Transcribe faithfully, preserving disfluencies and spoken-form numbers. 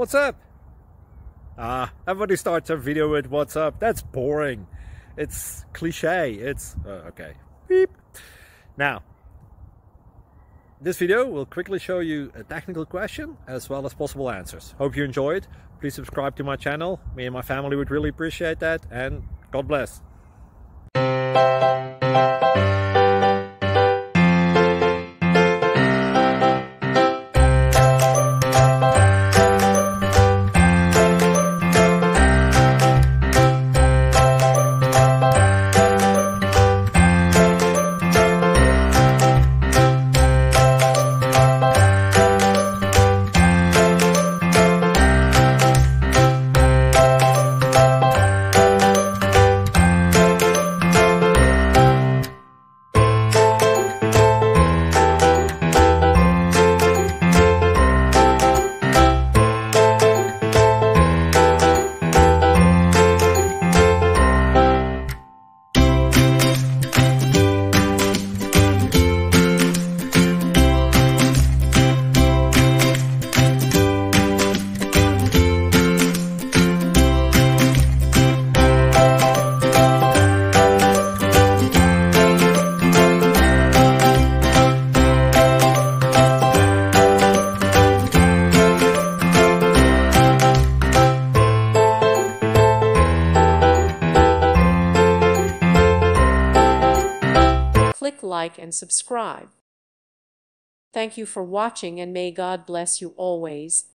What's up? Ah, everybody starts a video with what's up. That's boring. It's cliche. It's uh, okay. Beep. Now, this video will quickly show you a technical question as well as possible answers. Hope you enjoyed. Please subscribe to my channel. Me and my family would really appreciate that, and God bless. Click like and subscribe. Thank you for watching, and may God bless you always.